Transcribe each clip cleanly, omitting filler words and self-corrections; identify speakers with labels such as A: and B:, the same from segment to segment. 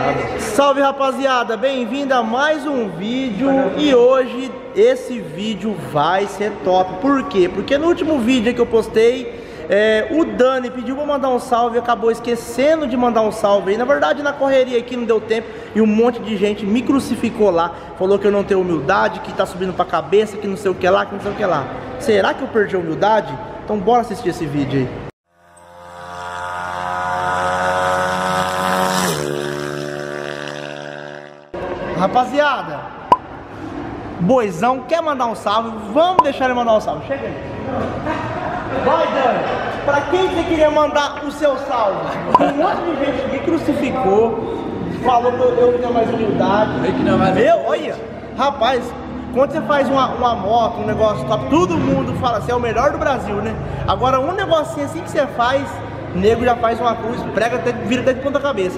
A: Salve rapaziada, bem-vindo a mais um vídeo. E hoje esse vídeo vai ser top. Por quê? Porque no último vídeo que eu postei, o Dani pediu pra mandar um salve e acabou esquecendo de mandar um salve aí. Na verdade, na correria aqui não deu tempo e um monte de gente me crucificou lá. Falou que eu não tenho humildade, que tá subindo pra cabeça, que não sei o que lá, que não sei o que lá. Será que eu perdi a humildade? Então bora assistir esse vídeo aí. Rapaziada, Boizão quer mandar um salve, vamos deixar ele mandar um salve, chega aí. Vai, Dani, pra quem você queria mandar o seu salve? Um monte de gente me crucificou, falou que eu não tenho mais humildade. Olha, rapaz, quando você faz uma moto, um negócio top, todo mundo fala assim, é o melhor do Brasil, né? Agora um negocinho assim que você faz, o nego já faz uma cruz, prega até, vira até de ponta cabeça.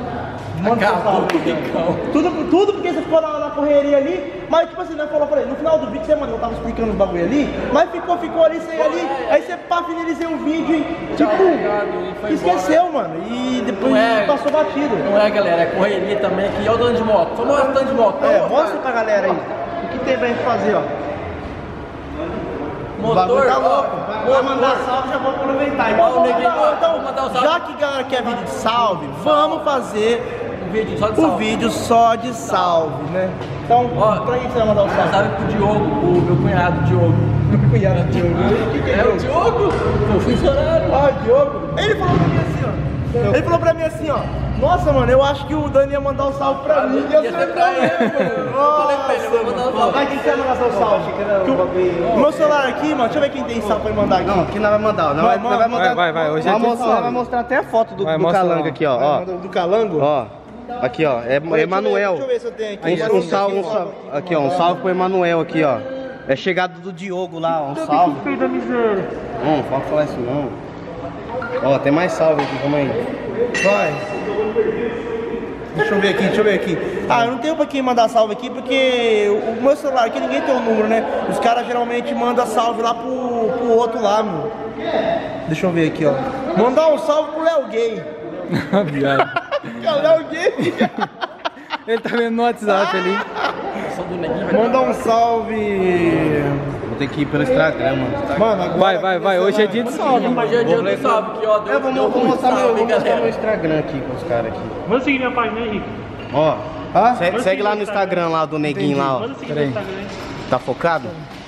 A: Tudo porque você ficou na correria ali, mas tipo assim, nós falou pra ele, no final do vídeo você mandou, eu tava explicando os bagulho ali, mas ficou ali, você ia ali, aí você finalizei o vídeo e tipo, esqueceu, mano, e depois passou batido.
B: Não é, galera, é correria também aqui, olha o dono de moto, só mostra o dono de moto.
A: Mostra pra galera aí, o que tem pra gente fazer, ó.
B: Motor,
A: o bagulho tá louco. Vai mandar salve, já vou aproveitar. Então, já que a galera quer vídeo de salve, vamos fazer o vídeo só de salve, né? Então, pra quem você vai mandar um salve?
B: Salve pro Diogo, o meu cunhado Diogo.
A: Meu cunhado Diogo?
B: É o Diogo, o funcionário.
A: O Diogo. Ele falou pra mim assim, ó. Ele falou pra mim assim, ó. Nossa, mano, eu acho que o Dani ia mandar um salve pra mim.
B: Ia ser pra ele, mano. Eu falei pra ele, eu vou mandar um salve.
A: Vai, quem você vai mandar seu salve? O meu celular aqui, mano, deixa eu ver quem tem salve pra me mandar aqui.
C: Não, aqui nós vai mandar, não vai mandar.
D: Vai, hoje é dia de salve.
C: Vai mostrar até a foto do Calango aqui, ó.
A: Do Calango?
C: Ó, aqui, ó, é Emanuel.
A: Deixa eu ver se eu tenho aqui.
C: Um salve, aqui, ó, um salve pro Emanuel aqui, ó. É chegado do Diogo lá, um salve.
A: Filho da miséria.
C: Não pode falar isso não. Ó, tem mais salve aqui, calma aí.
A: Vai. Deixa eu ver aqui. Ah, eu não tenho pra quem mandar salve aqui, porque o meu celular aqui ninguém tem o número, né? Os caras geralmente mandam salve lá pro outro lá, mano. Deixa eu ver aqui, ó. Mandar um salve pro Léo Gay. É o Léo Gay.
D: Ele tá vendo no WhatsApp ali.
A: Mandar um salve.
C: Vou ter que ir pelo Instagram, mano.
A: Mano, agora
D: Vai. Hoje é dia de salve.
B: Hoje é dia do salve aqui, ó.
C: Eu vou mostrar meu Instagram aqui com os caras aqui.
E: Manda seguir minha página aí, Henrique.
C: Ó, segue lá no Instagram lá do neguinho lá, ó.
E: Manda seguir meu Instagram aí.
C: Tá focado?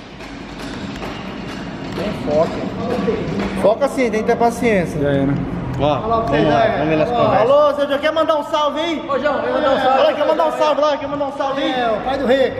A: Foca sim, tem que ter paciência.
D: Já era.
C: Ó, vamos ver nas conversas.
A: Alô, você já quer mandar um salve aí?
B: Ô, João, vem mandar um salve.
A: Olha, quer mandar um salve lá, quer mandar um salve aí?
C: o pai do rei.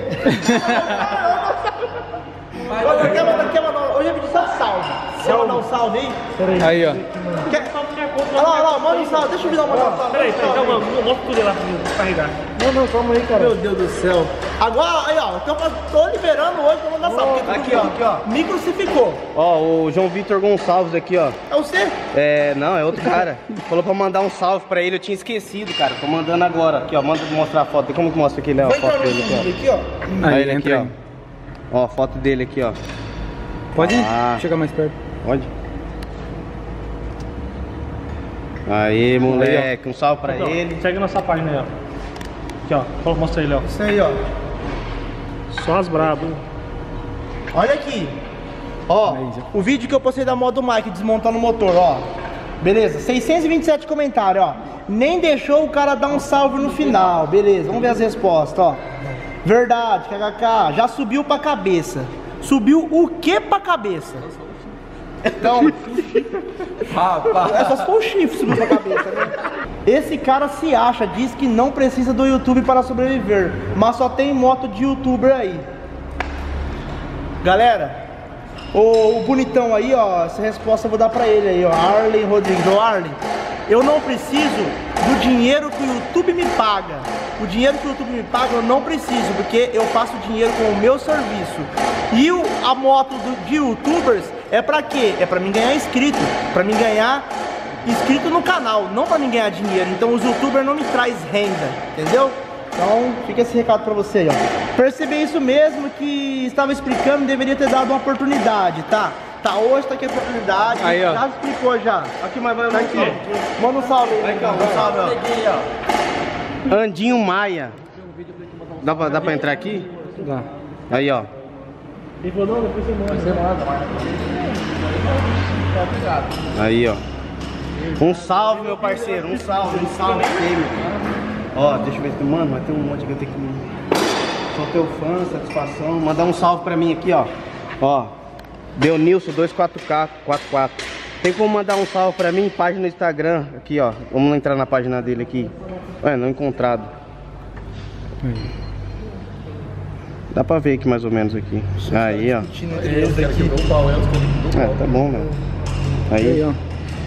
A: Olha, quer mandar, hoje é vídeo só salve. Quer mandar um salve aí?
D: Aí, ó.
A: Olha lá, manda um salve, deixa eu mandar um salve.
E: Peraí, calma, mostra tudo lá pra mim carregar.
A: Não, calma aí, cara. Meu Deus do céu. Agora, aí, ó, tô liberando hoje pra mandar salve.
C: Aqui, ó.
A: Me crucificou.
C: Ó, o João Vitor Gonçalves aqui, ó.
A: É você?
C: Não, é outro cara. Falou pra mandar um salve pra ele, eu tinha esquecido, cara. Tô mandando agora. Aqui, ó, manda mostrar a foto. Como que mostra aqui, Léo? A foto dele
A: aqui, ó.
C: Aí, ele aqui, ó. Ó, a foto dele aqui, ó.
D: Pode ir? Chega mais perto.
C: Pode. Aí, moleque, um salve pra ele.
E: Segue nossa página aí, ó. Aqui, ó. Mostra aí, Léo.
A: Isso aí, ó.
E: Só as brabo.
A: Olha aqui. Ó, o vídeo que eu postei da moto do Mike desmontando o motor, ó. Beleza, 627 comentários, ó. Nem deixou o cara dar um salve no final. Beleza, vamos ver as respostas, ó. Verdade, KKK, já subiu pra cabeça. Subiu o que pra cabeça? Então, é só se for o chifre subir pra cabeça, né? Esse cara se acha, diz que não precisa do YouTube para sobreviver, mas só tem moto de youtuber aí. Galera, o bonitão aí, ó, essa resposta eu vou dar pra ele aí, ó, Arlen Rodrigues. Ô Arlen, eu não preciso do dinheiro que o YouTube me paga. O dinheiro que o YouTube me paga eu não preciso, porque eu faço dinheiro com o meu serviço. E a moto de youtubers é pra quê? É pra mim ganhar inscrito, pra mim ganhar inscrito no canal, não pra mim ganhar dinheiro. Então os youtubers não me traz renda, entendeu? Então fica esse recado pra você aí, ó. Percebi isso mesmo que estava explicando, deveria ter dado uma oportunidade, tá? Tá, hoje tá aqui a oportunidade,
D: aí, ó.
A: Já explicou já.
C: Aqui, mas vai
A: Tá aqui. Manda um salve aí.
C: Vai cá, um salve, ó. Andinho Maia. Dá pra entrar aqui?
D: Dá.
C: Aí, ó.
E: Ele falou, não, depois você manda.
C: Aí, ó. Um salve, meu parceiro. Um salve aí, meu. Ó, deixa eu ver se... Mano, mas tem um monte que eu tenho que... Sou teu fã, satisfação. Mandar um salve pra mim aqui, ó. Ó. Deonilson 24K44. Tem como mandar um salve pra mim? Página no Instagram. Aqui, ó. Vamos entrar na página dele aqui. Ué, não encontrado. Dá pra ver aqui mais ou menos aqui. Aí, ó. Tá bom, mano. Aí, ó.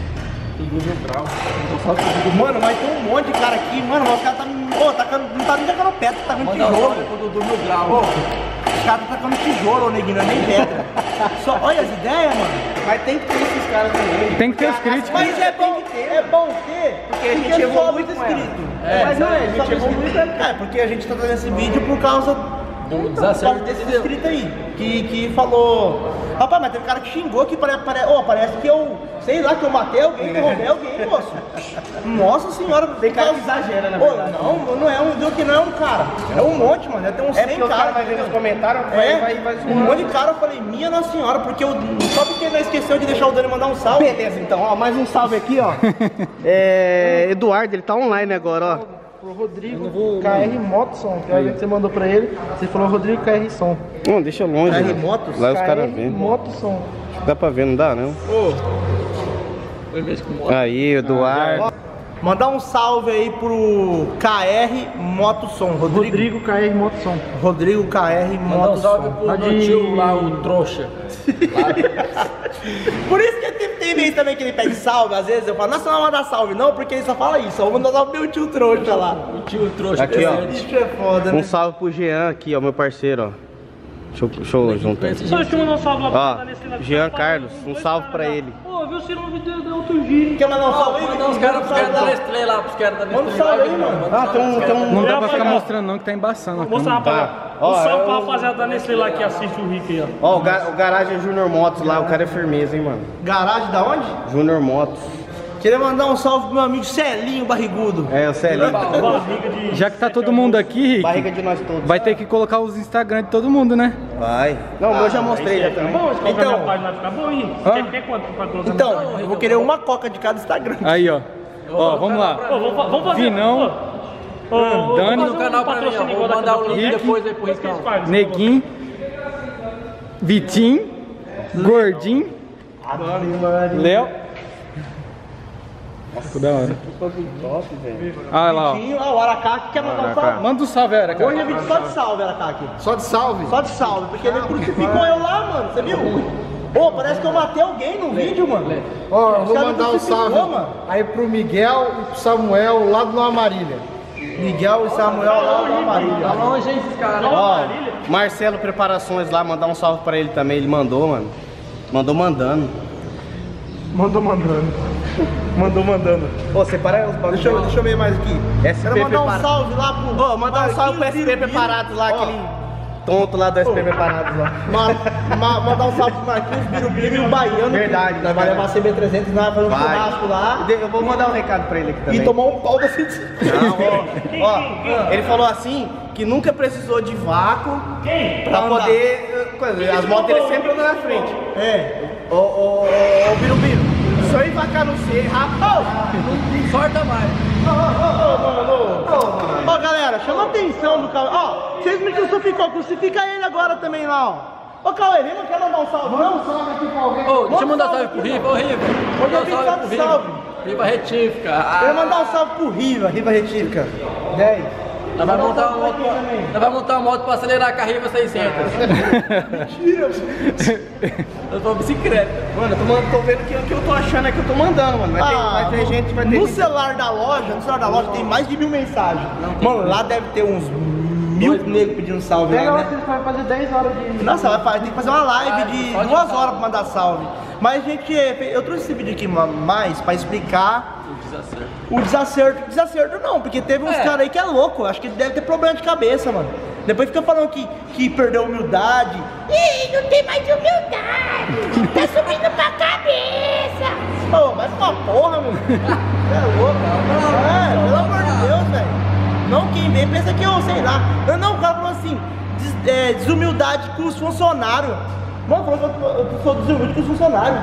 A: Mano, mas tem um monte de cara aqui, mano, mas os caras não tá nem tacando pedra, tá tacando tijolo. Os caras tá tacando tijolo, neguinho, não é nem pedra. Só, olha as ideias, mano.
C: Mas tem que ter esses caras também.
D: Tem que ter os críticos.
A: Mas é bom ter, porque a gente evolui muito inscrito. Mas não é, a gente evolui muito. É, porque a gente tá fazendo esse vídeo por causa desse inscrito aí, que falou, rapaz, mas teve cara que xingou que parece que eu, sei lá, que eu matei alguém, que eu roubei alguém, moço. Nossa senhora, tem cara que exagera, né? Não é um cara, é um monte, mano, tem uns 100 caras.
C: Vai ver nos comentários, vai
A: um monte de cara, eu falei, minha nossa senhora, porque só porque não esqueceu de deixar o Dani mandar um salve.
C: Beleza, então, ó, mais um salve aqui, ó. Eduardo, ele tá online agora, ó.
A: Pro Rodrigo KR Motson, que você mandou pra ele, você falou Rodrigo KR Som.
C: Não, deixa longe.
A: KR
C: né?
A: Motos?
C: Lá os caras vêem.
A: Motson.
C: Dá pra ver, não dá, não? Aí, Eduardo.
A: Mandar um salve aí pro KR Motossom.
D: Rodrigo KR Motossom.
A: Rodrigo KR Motossom.
B: Mandar um salve pro meu tio lá, o trouxa.
A: Por isso que tem vez também que ele pede salve, às vezes eu falo, nossa, não vai mandar salve não, porque ele só fala isso, eu vou mandar salve pro meu tio trouxa lá.
B: O tio trouxa.
C: Aqui, ó.
A: Isso é foda, né?
C: Um salve pro Jean aqui, ó, meu parceiro, ó. Deixa eu juntar.
E: Só deixa eu mandar um salve lá
C: Ó,
E: pra Nestlé lá.
C: Jean Carlos, um salve pra ele.
E: Pô, viu se não deu outro dia.
A: Quer mandar um salve aí?
B: Mandar uns caras da Nestlé lá, pros caras da Nestlé.
A: Manda um salve aí, mano.
C: Ah, tem um...
D: Não dá pra ficar mostrando não que tá embaçando.
E: Vou mostrar pra
C: Ó,
E: um salve pra rapaziada da Nestlé lá que assiste o Rick aí, ó.
C: Ó, o Garagem Junior Motos lá, o cara é firmeza, hein, mano.
A: Garagem da onde?
C: Junior Motos.
A: Queria mandar um salve pro meu amigo Celinho Barrigudo.
C: É, o Celinho.
E: Barriga de...
D: Já que tá todo mundo aqui, Rick,
C: Barriga de nós todos.
D: vai ter que colocar os Instagram de todo mundo, né?
C: Vai. Não, o meu já mostrei já também.
E: Bom, se colocar
A: Então-
E: minha página vai ficar bom, hein? Quer quanto pra colocar?
A: Então, eu vou querer uma coca de cada Instagram.
D: Aí, ó. Ó, vamos lá.
E: Vamos fazer.
D: Vinão, Dani,
B: No canal pra mim, ó. Vou mandar o link depois aí pro Ricão.
D: Neguinho, Vitinho, Gordinho, Léo. Nossa, da hora. Ah, lá, ó.
A: Ah, o Aracaki quer mandar um salve.
D: Manda um salve, era,
A: Hoje
D: cara.
A: é vídeo só de salve, Aracaki.
C: Só de salve?
A: Só de salve, porque ele crucificou eu lá, mano, você viu? Pô, parece que eu matei alguém no vídeo, mano.
F: Ó, eu
A: Os
F: vou
A: caras
F: mandar um
A: crucificou,
F: salve
A: mano.
F: aí pro Miguel e pro Samuel lá do Nova Marília.
A: Miguel e Samuel lá na
B: Tá
A: Marília.
B: longe, hein, esses caras.
C: Ó, Marcelo Preparações lá, mandar um salve pra ele também. Ele mandou, mano. Mandou mandando.
A: Mandou mandando.
C: Ô, separa os bagulhos.
A: Deixa eu ver mais aqui.
C: SP
A: Quero mandar um
C: Preparado.
A: salve lá pro...
C: Ô, mandar um salve pro SP Preparados lá, aquele tonto lá do SP Preparados lá.
A: Mandar um salve pro Marquinhos Birubiru e o Baiano.
C: Verdade,
A: Nós vai levar a CB300, nós vamos fazer um churrasco lá.
C: Eu vou mandar um recado pra ele aqui também.
A: E tomar um pau da CB300.
C: Não, ó, ele falou assim que nunca precisou de vácuo pra
A: andar.
C: poder. As motos ele sempre andam na frente.
A: É.
C: Ô, Birubiru, se eu embarcar no C, rapaz,
B: Sorta mais.
A: Ó, galera, chama a atenção do Cauê. Ó, vocês me crucifica ele agora também lá, ó. Ô, Cauê, vem, não quer mandar um salve, não?
F: Salve aqui pra alguém.
B: Ô, deixa eu mandar salve pro Riva. Ô, Riva.
A: Hoje eu vim só de salve.
B: Riva retífica.
A: Eu ia mandar um salve pro Riva Retífica. 10.
B: Nós vai montar uma moto pra acelerar com a Riva 600.
A: Mentira.
B: Eu tô bicicleta.
C: mano, eu tô vendo que o que eu tô achando é que eu tô mandando, mano. Vai ter gente, vai ter
A: no
C: gente.
A: celular da loja tem mais de 1000 mensagens. Mano, lá deve ter uns 1000 negros pedindo salve lá, né?
F: Vai fazer 10 horas de...
A: Nossa, tem que fazer uma live de 2 horas pra mandar salve. Mas, gente, eu trouxe esse vídeo aqui mais pra explicar o desacerto não, porque teve uns caras aí que é louco, acho que deve ter problema de cabeça, mano. Depois fica falando que perdeu a humildade. Ih, não tem mais humildade, tá subindo pra cabeça. Ô, mas uma porra, meu. É louco, pelo amor de Deus, velho. Não quem vê pensa que eu, sei lá. Não, o cara falou assim, desumildade com os funcionários. Mano, falou que eu sou desumilde com os funcionários.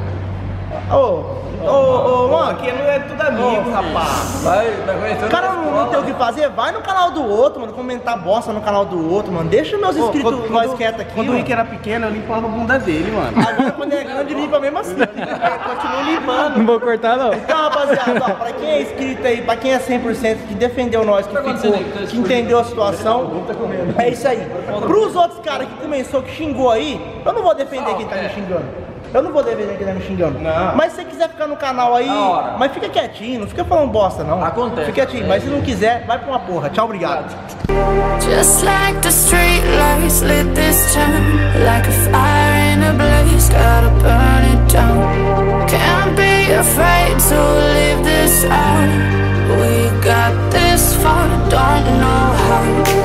A: Mano,
C: aqui não é tudo amigo, rapaz.
A: O cara não tem o que fazer, vai no canal do outro, mano, comentar bosta no canal do outro, mano. Deixa meus inscritos mais quietos aqui.
C: Quando o Rick era pequeno, eu limpava a bunda dele, mano.
A: Agora quando é grande, limpa mesmo assim. Continua limpando.
D: Não vou cortar, não.
A: Então, rapaziada, ó, pra quem é inscrito aí, pra quem é 100%, que defendeu nós, que ficou, que entendeu a situação, é isso aí. Pros outros caras que começou, que xingou aí, eu não vou defender quem tá me xingando. Eu não vou defender quem tá me xingando.
C: Não.
A: Mas se você quiser ficar no canal aí, mas fica quietinho, não fica falando bosta, não.
B: Acontece.
A: Fica quietinho, mas se não quiser, vai pra uma porra. Tchau, obrigado.
G: Just like the street lights lit this town, like a fire in a blaze, gotta burn it down. Can't be afraid to leave this out. We got this far, don't know how.